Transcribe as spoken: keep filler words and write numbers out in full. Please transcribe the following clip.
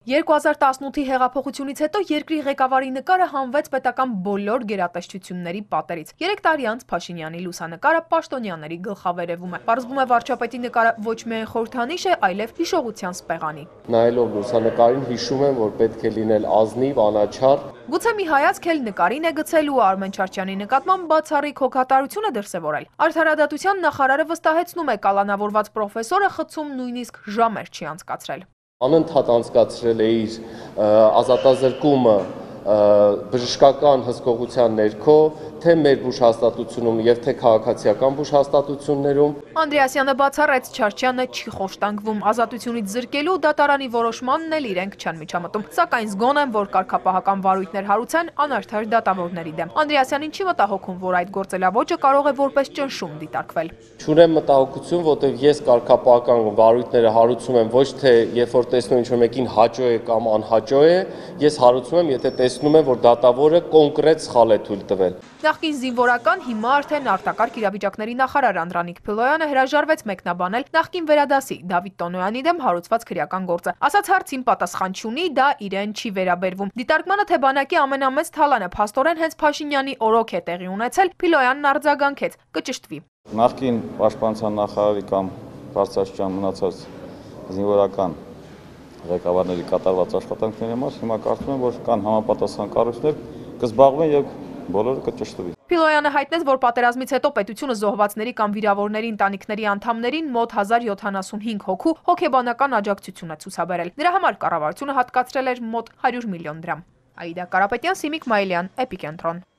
երկու հազար տասնութի հեղափոխությունից հետո երկրի ղեկավարի նկարը հանվեց պետական բոլոր գերատեսչությունների պատերից։ Երեք տարի անց Փաշինյանի լուսանկարը պաշտոնյաների գլխավերևում է։ Պարզվում է վարչապետի նկարը ոչ միայն խորհրդանիշ է, այլև հիշողության սպեղանի։ Նայելով լուսանկարին հիշում եմ, որ պետք է լինել ազնիվ, անաչառ։ Գուցե մի հայացք էլ նկարին է գցել ու Արմեն Չարչյանի նկատմամբ բացառիկ հոգատարություն է դրսևորել։ Արդարադատության նախարարը վստահեցնում է, կալանավորված պրոֆեսորը խցում նույնիսկ ժամեր չի անցկացրել։ Անընդհատ անցկացրել է իր ազատազրկումը բժշկական հսկողության ներքո, թե մեր բուժհաստատությունում եւ թե քաղաքացիական բուժհաստատություններում։ Անդրեասյանը բացառեց, Չարչյանը չի խոշտանգվում, ազատությունից զրկելու դատարանի որոշմանն էլ իրենք չեն միջամտում, սակայն զգոն են, որ կարգապահական վարույթներ հարուցեն անարդար դատավորների դեմ։ Անդրեասյանին չի մտահոգում, որ այդ գործելավոճը կարող է որպես ճնշում դիտարկվել։ Չունեմ մտահոգություն, որտեղ ես կարգապահական վարույթները հարուցում եմ ոչ թե երբ որ տեսնում ինչ-որ մեկին հաճո է կամ անհաճո է, ես հարուցում եմ, եթե տեսնում եմ, որ դատավորը կոնկրետ սխալ է թույլ տվել։ Նախկին զինվորական, հիմա արդեն արտակարգ իրավիճակների նախարար Անդրանիկ Փիլոյանը հրաժարվեց մեկնաբանել նախկին վերադասի Դավիթ Տոնոյանի դեմ հարուցված քրեական գործը։ Ասաց հարցին պատասխան չունի, դա իրեն չի վերաբերվում։ Դիտարկմանը, թե բանակի ամենամեծ թալանը փաստորեն հենց Փաշինյանի օրոք է տեղի ունեցել, Փիլոյանն արձագանքեց, կճշտվի։ Նախկին պաշտպանության նախարարի կամ բարձրաստիճան մնացած զինվորական ղեկավարների կատարված աշխատանքների համար հիմա կարծում եմ, որ կան համապատասխան կառույցներ, կզբաղվեն եւ բոլորը կճշտվի։ Փիլոյանը հայտնեց, որ պատերազմից հետո պետությունը զոհվածների կամ վիրավորների ընտանիքների անդամներին մոտ հազար յոթանասունհինգ հոգու հոգեբանական աջակցություն է ցուցաբերել։ Դրա համար կառավարությունը հատկացրել էր մոտ հարյուր միլիոն դրամ։ Աիդա Կարապետյան, Սիմիկ Մայիլյան, Էպիկենտրոն։